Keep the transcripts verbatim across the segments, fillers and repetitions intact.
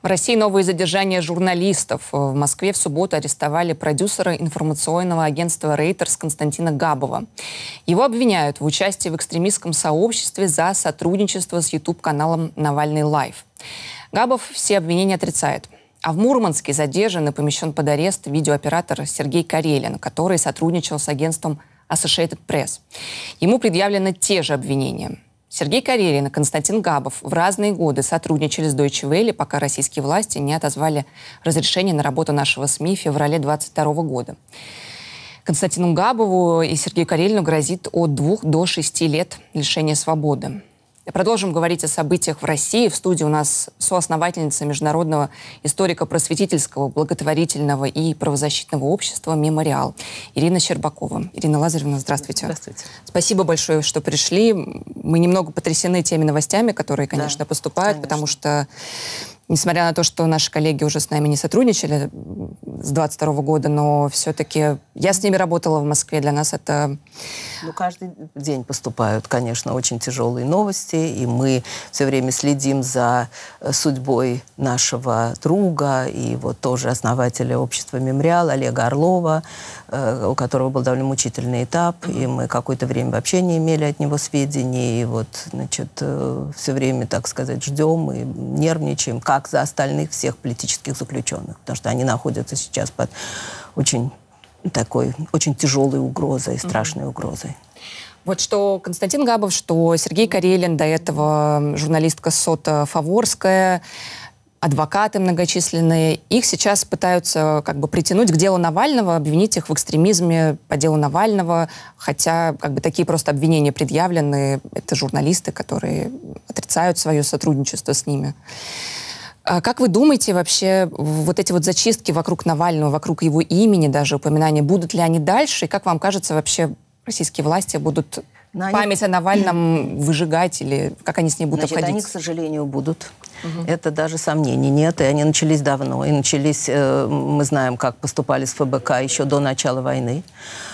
В России новые задержания журналистов. В Москве в субботу арестовали продюсера информационного агентства «Рейтерс» Константина Габова. Его обвиняют в участии в экстремистском сообществе за сотрудничество с ютуб-каналом «Навальный Лайв». Габов все обвинения отрицает. А в Мурманске задержан и помещен под арест видеооператор Сергей Карелин, который сотрудничал с агентством Associated Press. Ему предъявлены те же обвинения. Сергей Карелин и Константин Габов в разные годы сотрудничали с Deutsche Welle, пока российские власти не отозвали разрешение на работу нашего СМИ в феврале две тысячи двадцать второго года. Константину Габову и Сергею Карелину грозит от двух до шести лет лишения свободы. Продолжим говорить о событиях в России. В студии у нас соосновательница Международного историко-просветительского, благотворительного и правозащитного общества «Мемориал» Ирина Щербакова. Ирина Лазаревна, здравствуйте. Здравствуйте. Спасибо большое, что пришли. Мы немного потрясены теми новостями, которые, конечно, да, поступают, конечно. Потому что, несмотря на то, что наши коллеги уже с нами не сотрудничали с двадцать второго года, но все-таки я с ними работала в Москве, для нас это... Ну, каждый день поступают, конечно, очень тяжелые новости, и мы все время следим за судьбой нашего друга и вот тоже основателя общества «Мемориал» Олега Орлова, у которого был довольно мучительный этап, mm-hmm. и мы какое-то время вообще не имели от него сведений, и вот, значит, все время, так сказать, ждем и нервничаем, как за остальных всех политических заключенных, потому что они находятся сейчас под очень такой, очень тяжелой угрозой, страшной mm-hmm. угрозой. Вот что Константин Габов, что Сергей Карелин, до этого журналистка Сота Фаворская, адвокаты многочисленные, их сейчас пытаются как бы притянуть к делу Навального, обвинить их в экстремизме по делу Навального, хотя как бы такие просто обвинения предъявлены, это журналисты, которые отрицают свое сотрудничество с ними. Как вы думаете, вообще вот эти вот зачистки вокруг Навального, вокруг его имени, даже упоминания, будут ли они дальше? И как вам кажется, вообще российские власти будут Но память они... о Навальном выжигать или как они с ней будут Значит, обходиться? Они, к сожалению, будут. Угу. Это даже сомнений нет, и они начались давно. И начались, э, мы знаем, как поступали с ФБК еще до начала войны.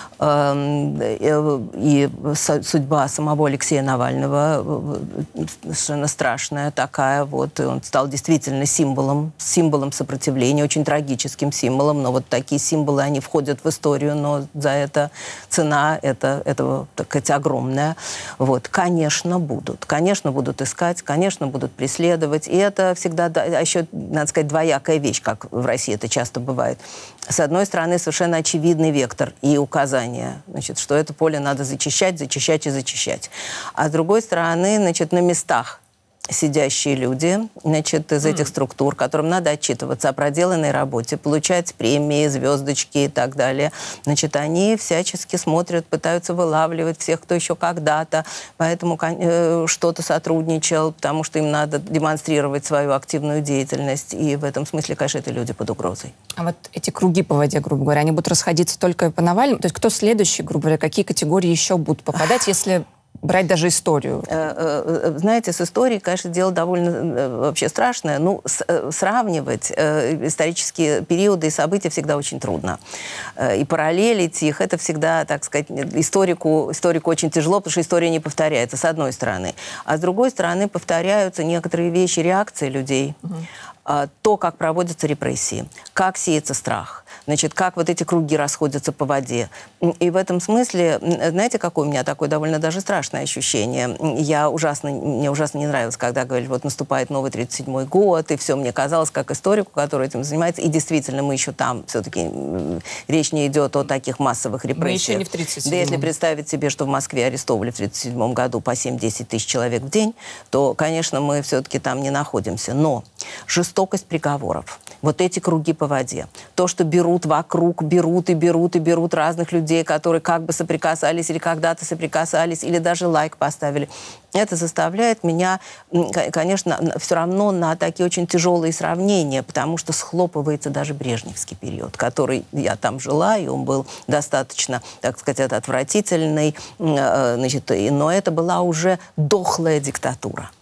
И судьба самого Алексея Навального совершенно страшная такая. Вот. Он стал действительно символом, символом сопротивления, очень трагическим символом. Но вот такие символы, они входят в историю, но за это цена это, этого, так сказать, огромная. Вот. Конечно, будут. Конечно, будут искать, конечно, будут преследовать. И это всегда, а еще, надо сказать, двоякая вещь, как в России это часто бывает. С одной стороны, совершенно очевидный вектор и указание, значит, что это поле надо зачищать, зачищать и зачищать. А с другой стороны, значит, на местах сидящие люди, значит, из этих структур, которым надо отчитываться о проделанной работе, получать премии, звездочки и так далее. Значит, они всячески смотрят, пытаются вылавливать всех, кто еще когда-то, поэтому э, что-то сотрудничал, потому что им надо демонстрировать свою активную деятельность. И в этом смысле, конечно, это люди под угрозой. А вот эти круги по воде, грубо говоря, они будут расходиться только по Навальному? То есть кто следующий, грубо говоря, какие категории еще будут попадать, если... брать даже историю? Знаете, с историей, конечно, дело довольно вообще страшное. Ну, с, сравнивать исторические периоды и события всегда очень трудно. И параллелить их, это всегда, так сказать, историку, историку очень тяжело, потому что история не повторяется, с одной стороны. А с другой стороны, повторяются некоторые вещи, реакции людей. Угу. То, как проводятся репрессии, как сеется страх, значит, как вот эти круги расходятся по воде. И в этом смысле, знаете, какое у меня такое довольно даже страшное ощущение? Я ужасно, мне ужасно не нравилось, когда говорили, вот наступает новый тридцать седьмой год, и все, мне казалось, как историку, который этим занимается, и действительно мы еще там, все-таки речь не идет о таких массовых репрессиях. Мы еще не в тридцать седьмом. Да если представить себе, что в Москве арестовывали в тридцать седьмом году по семь-десять тысяч человек в день, то, конечно, мы все-таки там не находимся. Но жестокость приговоров, вот эти круги по воде, то, что берут вокруг, берут и берут и берут разных людей, которые как бы соприкасались или когда-то соприкасались, или даже лайк поставили, это заставляет меня, конечно, все равно на такие очень тяжелые сравнения, потому что схлопывается даже брежневский период, который я там жила, и он был достаточно, так сказать, отвратительный, значит, но это была уже дохлая диктатура.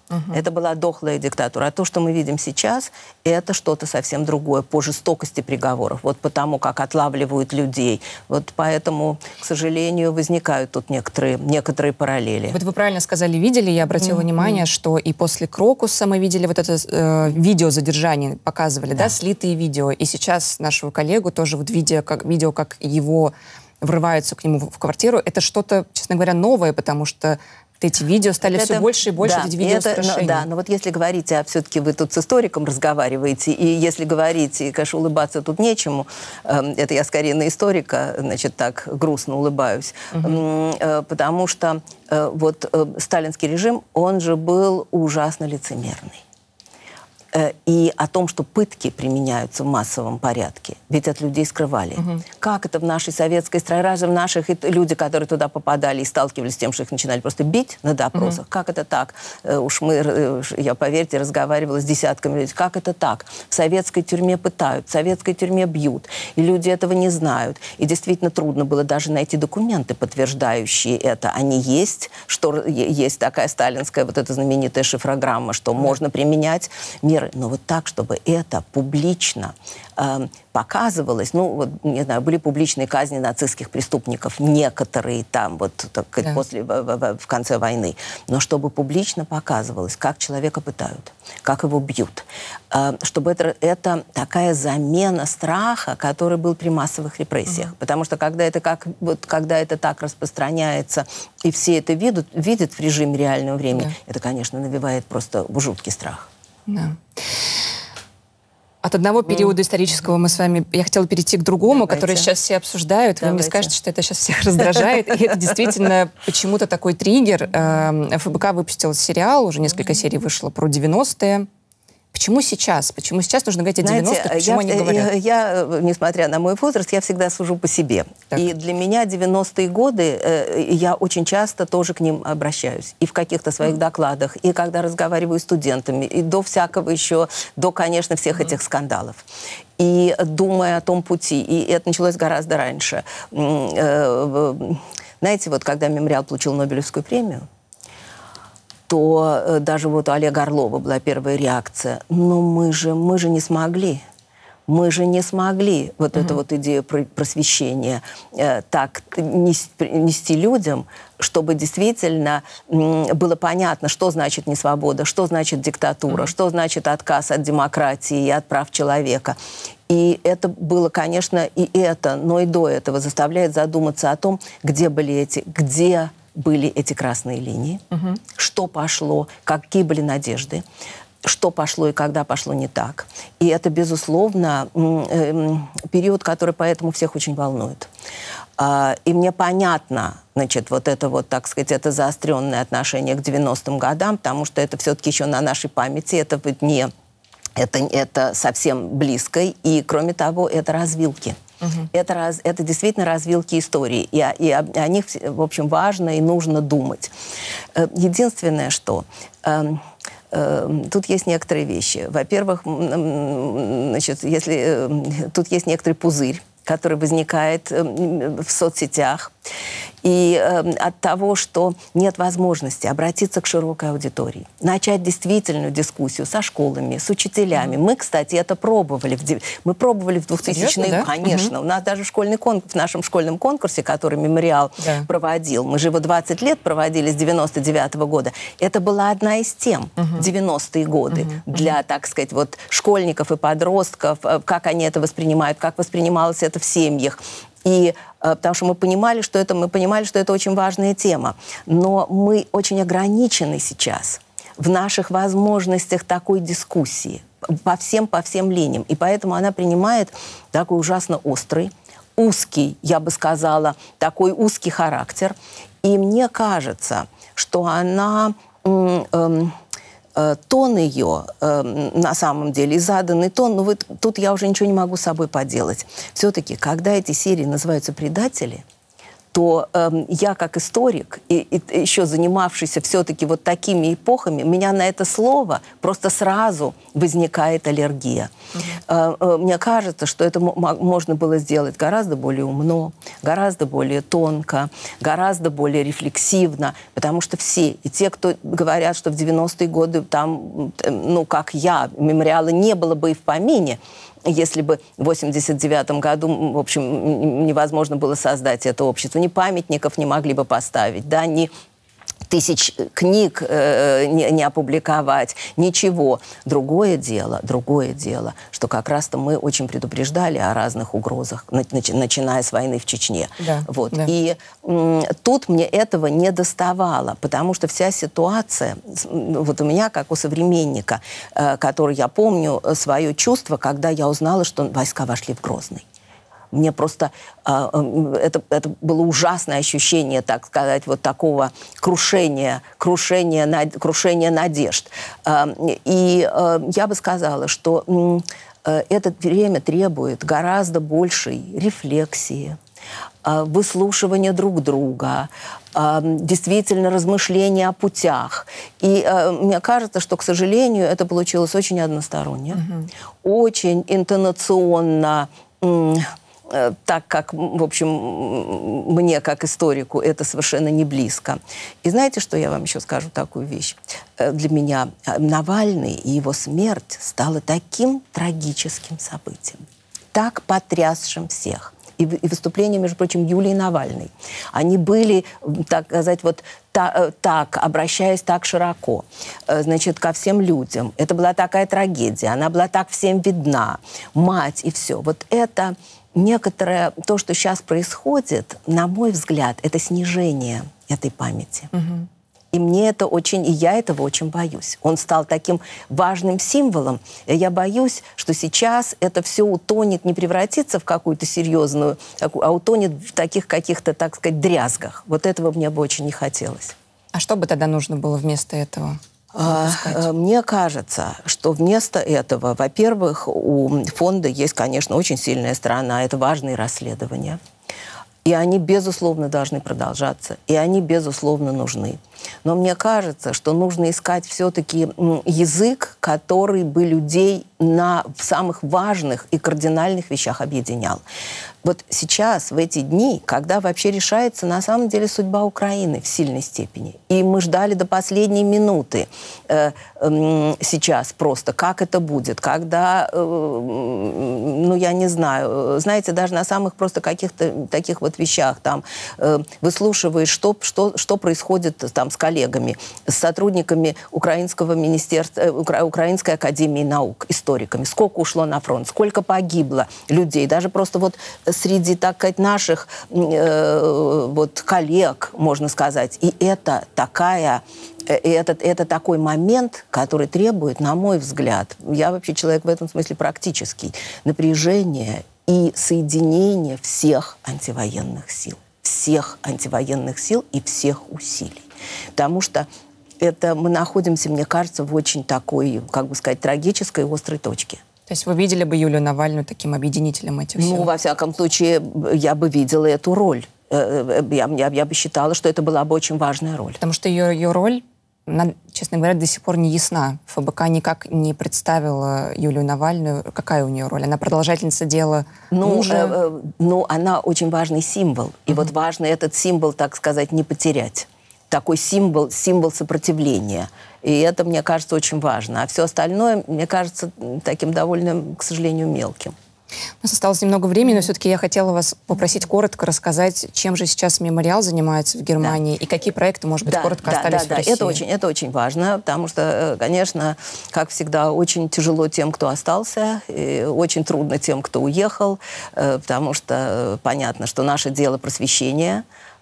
Угу. Это была дохлая диктатура. А то, что мы видим сейчас, это что-то совсем другое по жестокости приговоров. Вот потому, как отлавливают людей. Вот поэтому, к сожалению, возникают тут некоторые, некоторые параллели. Вот вы правильно сказали, видели, я обратила mm-hmm. внимание, что и после Крокуса мы видели вот это э, видео задержания, показывали, да. да, слитые видео. И сейчас нашего коллегу тоже вот видео, как, видео, как его врываются к нему в квартиру. Это что-то, честно говоря, новое, потому что эти видео стали это, все больше и больше, да, эти видеоустрашения. Это, да, но вот если говорить, а все-таки вы тут с историком разговариваете, и если говорить, и, конечно, улыбаться тут нечему, э, это я скорее на историка, значит, так грустно улыбаюсь, угу. э, потому что э, вот э, сталинский режим, он же был ужасно лицемерный. И о том, что пытки применяются в массовом порядке. Ведь от людей скрывали. Угу. Как это в нашей советской стране, разве в наших люди, которые туда попадали и сталкивались с тем, что их начинали просто бить на допросах, угу. как это так? Уж мы, я, поверьте, разговаривала с десятками людей. Как это так? В советской тюрьме пытают, в советской тюрьме бьют. И люди этого не знают. И действительно трудно было даже найти документы, подтверждающие это. Они есть, что есть такая сталинская вот эта знаменитая шифрограмма, что угу. можно применять меры. Но вот так, чтобы это публично э, показывалось, ну, вот, не знаю, были публичные казни нацистских преступников, некоторые там, вот, так сказать, да. после, в, в, в конце войны, но чтобы публично показывалось, как человека пытают, как его бьют, э, чтобы это, это такая замена страха, который был при массовых репрессиях. Угу. Потому что когда это, как, вот, когда это так распространяется, и все это видят, видят в режиме реального времени, да. это, конечно, навевает просто жуткий страх. Да. От одного периода mm. исторического мы с вами... Я хотела перейти к другому, Давайте. который сейчас все обсуждают. Давайте. Вы мне скажете, что это сейчас всех раздражает. И это действительно почему-то такой триггер. эф бэ ка выпустил сериал, уже несколько серий вышло, про девяностые. Почему сейчас? Почему сейчас нужно говорить о девяностых? Почему я, они говорят? Я, я, несмотря на мой возраст, я всегда сужу по себе. Так. И для меня девяностые годы, э, я очень часто тоже к ним обращаюсь. И в каких-то своих mm. докладах, и когда разговариваю с студентами, и до всякого еще, до, конечно, всех mm. этих скандалов. И думая о том пути, и это началось гораздо раньше. Знаете, вот когда «Мемориал» получил Нобелевскую премию, то э, даже вот у Олега Орлова была первая реакция. Но мы же, мы же не смогли. Мы же не смогли вот mm-hmm. эту вот идею просвещения э, так нести, нести людям, чтобы действительно м, было понятно, что значит несвобода, что значит диктатура, mm-hmm. что значит отказ от демократии и от прав человека. И это было, конечно, и это, но и до этого заставляет задуматься о том, где были эти, где были эти красные линии, угу. что пошло, какие были надежды, что пошло и когда пошло не так. И это, безусловно, период, который поэтому всех очень волнует. И мне понятно, значит, вот это вот, так сказать, это заостренное отношение к девяностым годам, потому что это все-таки еще на нашей памяти, это вот не, это, это совсем близко, и, кроме того, это развилки. Uh-huh. Это, раз, это действительно развилки истории, и, и о, о них, в общем, важно и нужно думать. Единственное, что э, э, тут есть некоторые вещи. Во-первых, значит, если, э, тут есть некоторый пузырь, который возникает э, в соцсетях, и э, от того, что нет возможности обратиться к широкой аудитории, начать действительную дискуссию со школами, с учителями. Mm-hmm. Мы, кстати, это пробовали. В, мы пробовали в двухтысячные, да? Конечно. Mm-hmm. У нас даже школьный конкурс, в нашем школьном конкурсе, который «Мемориал» да. проводил, мы же его двадцать лет проводили с девяносто девятого года, это была одна из тем mm-hmm. девяностые годы mm-hmm. для, так сказать, вот, школьников и подростков, как они это воспринимают, как воспринималось это в семьях. И потому что мы понимали, что это, мы понимали, что это очень важная тема. Но мы очень ограничены сейчас в наших возможностях такой дискуссии по всем, по всем линиям. И поэтому она принимает такой ужасно острый, узкий, я бы сказала, такой узкий характер. И мне кажется, что она... М- м- тон ее, э, на самом деле, и заданный тон, ну вот тут я уже ничего не могу с собой поделать. Все-таки, когда эти серии называются «Предатели», то э, я как историк, и, и еще занимавшийся все-таки вот такими эпохами, у меня на это слово просто сразу возникает аллергия. Mm-hmm. э, э, мне кажется, что это можно было сделать гораздо более умно, гораздо более тонко, гораздо более рефлексивно, потому что все, и те, кто говорят, что в девяностые годы там, ну, как я, мемориала не было бы и в помине, если бы в восемьдесят девятом году, в общем, невозможно было создать это общество, ни памятников не могли бы поставить, да, ни тысяч книг э, не, не опубликовать, ничего. Другое дело, другое дело, что как раз-то мы очень предупреждали о разных угрозах, начи, начиная с войны в Чечне. Да, вот. да. И м, тут мне этого не доставало, потому что вся ситуация, вот у меня, как у современника, э, который я помню свое чувство, когда я узнала, что войска вошли в Грозный. Мне просто э, это, это было ужасное ощущение, так сказать, вот такого крушения, крушения, над, крушения надежд. Э, и э, я бы сказала, что э, это время требует гораздо большей рефлексии, э, выслушивания друг друга, э, действительно размышления о путях. И э, мне кажется, что, к сожалению, это получилось очень односторонне, mm-hmm. очень интонационно, э, так как, в общем, мне, как историку, это совершенно не близко. И знаете, что я вам еще скажу такую вещь? Для меня Навальный и его смерть стала таким трагическим событием, так потрясшим всех. И, и выступления, между прочим, Юлии Навальной. Они были, так сказать, вот та, так, обращаясь так широко, значит, ко всем людям. Это была такая трагедия, она была так всем видна. Мать и все. Вот это некоторое, то, что сейчас происходит, на мой взгляд, это снижение этой памяти. Угу. И мне это очень, и я этого очень боюсь. Он стал таким важным символом. И я боюсь, что сейчас это все утонет, не превратится в какую-то серьезную, а утонет в таких каких-то, так сказать, дрязгах. Вот этого мне бы очень не хотелось. А что бы тогда нужно было вместо этого? Выпускать? Мне кажется, что вместо этого, во-первых, у фонда есть, конечно, очень сильная сторона. Это важные расследования. И они, безусловно, должны продолжаться. И они, безусловно, нужны. Но мне кажется, что нужно искать все-таки язык, который бы людей на в самых важных и кардинальных вещах объединял. Вот сейчас, в эти дни, когда вообще решается на самом деле судьба Украины в сильной степени, и мы ждали до последней минуты э, э, сейчас просто, как это будет, когда, э, ну, я не знаю, знаете, даже на самых просто каких-то таких вот вещах, там, э, выслушиваешь, что, что, что происходит там с коллегами, с сотрудниками Украинского министерства, э, Укра, Украинской академии наук, историками, сколько ушло на фронт, сколько погибло людей, даже просто вот среди, так сказать, наших э, вот, коллег, можно сказать. И это такая, и это, это такой момент, который требует, на мой взгляд, я вообще человек в этом смысле практический, напряжения и соединения всех антивоенных сил. Всех антивоенных сил и всех усилий. Потому что это мы находимся, мне кажется, в очень такой, как бы сказать, трагической, острой точке. То есть вы видели бы Юлию Навальную таким объединителем этих сил? Ну, во всяком случае, я бы видела эту роль. Я, я, я бы считала, что это была бы очень важная роль. Потому что ее, ее роль, она, честно говоря, до сих пор не ясна. ФБК никак не представила Юлию Навальную. Какая у нее роль? Она продолжательница дела ну, мужа? Э, э, ну, она очень важный символ. И угу. вот важно этот символ, так сказать, не потерять. Такой символ, символ сопротивления. И это, мне кажется, очень важно. А все остальное, мне кажется, таким довольно, к сожалению, мелким. У нас осталось немного времени, но все-таки я хотела вас попросить коротко рассказать, чем же сейчас мемориал занимается в Германии, да. и какие проекты, может быть, да, коротко да, остались да, в России. Да, это очень, это очень важно, потому что, конечно, как всегда, очень тяжело тем, кто остался, и очень трудно тем, кто уехал, потому что понятно, что наше дело просвещение,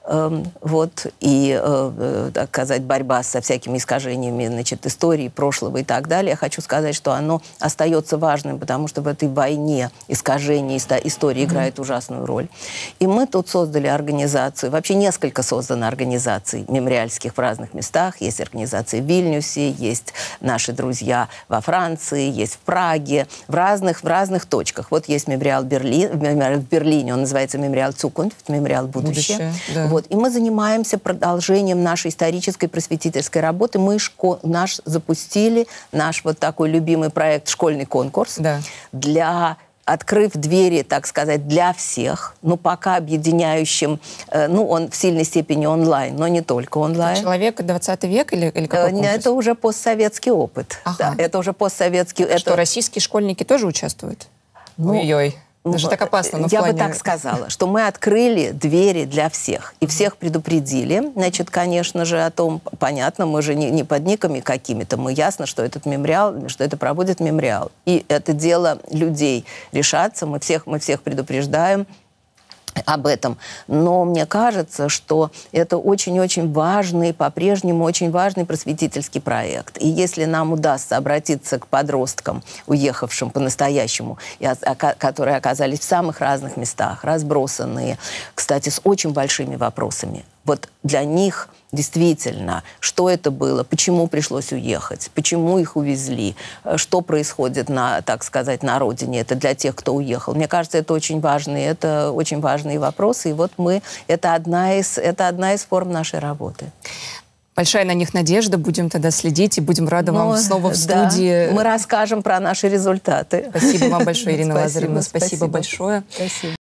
э, вот, и, э, так сказать, борьба со всякими искажениями, значит, истории прошлого и так далее. Я хочу сказать, что оно остается важным, потому что в этой войне искажения истории mm-hmm. играет ужасную роль. И мы тут создали организацию, вообще несколько создано организаций мемориальских в разных местах. Есть организации в Вильнюсе, есть наши друзья во Франции, есть в Праге, в разных, в разных точках. Вот есть мемориал Берлин, в Берлине, он называется мемориал Zukunft, мемориал будущее. будущее да. Вот. И мы занимаемся продолжением нашей исторической просветительской работы. Мы шко... наш запустили наш вот такой любимый проект «Школьный конкурс» да. для... открыв двери, так сказать, для всех, но пока объединяющим, э, ну, он в сильной степени онлайн, но не только онлайн. Это человек двадцатый век или, или какой конкурс? Это уже постсоветский опыт. Ага. Да, это уже постсоветский... Что, это... российские школьники тоже участвуют? Ну, ой-ой. Даже так опасно, но Я плане... бы так сказала, что мы открыли двери для всех. И всех предупредили. Значит, конечно же, о том, понятно, мы же не, не под никами какими-то. Мы ясно, что этот мемориал, что это проводит мемориал. И это дело людей решаться. Мы всех, мы всех предупреждаем об этом. Но мне кажется, что это очень-очень важный, по-прежнему очень важный просветительский проект. И если нам удастся обратиться к подросткам, уехавшим по-настоящему, и, которые оказались в самых разных местах, разбросанные, кстати, с очень большими вопросами, вот для них действительно, что это было, почему пришлось уехать, почему их увезли, что происходит на, так сказать, на родине, это для тех, кто уехал. Мне кажется, это очень важные, это очень важные вопросы, и вот мы, это одна из, это одна из форм нашей работы. Большая на них надежда, будем тогда следить и будем рады ну, вам снова в да. студии. Мы расскажем про наши результаты. Спасибо вам большое, Ирина Спасибо, Лазаревна, спасибо, спасибо большое. Спасибо.